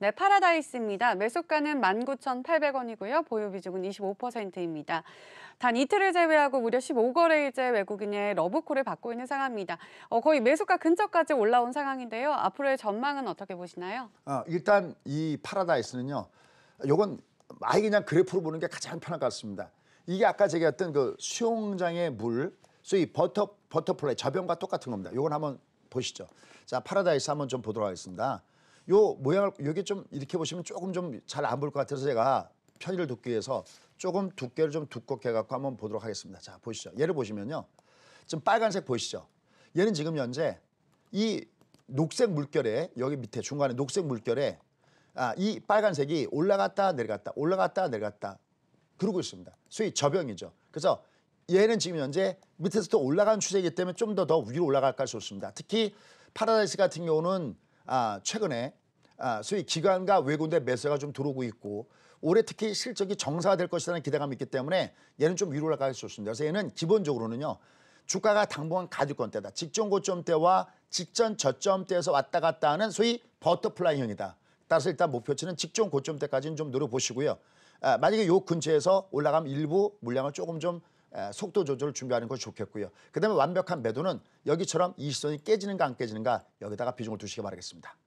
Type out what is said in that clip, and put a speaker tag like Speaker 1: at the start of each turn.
Speaker 1: 네, 파라다이스입니다. 매수가는 19,800원이고요. 보유 비중은 25%입니다. 단 이틀을 제외하고 무려 15거래일째 외국인의 러브콜을 받고 있는 상황입니다. 거의 매수가 근처까지 올라온 상황인데요. 앞으로의 전망은 어떻게 보시나요?
Speaker 2: 일단 이 파라다이스는요. 요건 아예 그냥 그래프로 보는 게 가장 편할 것 같습니다. 이게 아까 제가 했던 그 수영장의 물, 소위 버터플라이 저병과 똑같은 겁니다. 요건 한번 보시죠. 자, 파라다이스 한번 좀 보도록 하겠습니다. 요 모양을 여기 좀 이렇게 보시면 조금 좀 잘 안 보일 것 같아서 제가 편의를 돕기 위해서 조금 두께를 좀 두껍게 해갖고 한번 보도록 하겠습니다. 자, 보시죠. 얘를 보시면요. 지금 빨간색 보이시죠? 얘는 지금 현재 이 녹색 물결에 여기 밑에 중간에 녹색 물결에 이 빨간색이 올라갔다 내려갔다 그러고 있습니다. 소위 저병이죠. 그래서 얘는 지금 현재 밑에서 또 올라가는 추세이기 때문에 좀 더 위로 올라갈 가능성이 좋습니다. 특히 파라다이스 같은 경우는 최근에 소위 기관과 외국인의 매수가 좀 들어오고 있고 올해 특히 실적이 정상화될 것이라는 기대감이 있기 때문에 얘는 좀 위로 올라갈 수 있습니다. 그래서 얘는 기본적으로는요. 주가가 당분간 가디권대다. 직전 고점대와 직전 저점대에서 왔다 갔다 하는 소위 버터플라이형이다. 따라서 일단 목표치는 직전 고점대까지는 좀 노려보시고요. 만약에 요 근처에서 올라가면 일부 물량을 조금 좀 속도 조절을 준비하는 것이 좋겠고요. 그다음에 완벽한 매도는 여기처럼 이 시선이 깨지는가 안 깨지는가 여기다가 비중을 두시기 바라겠습니다.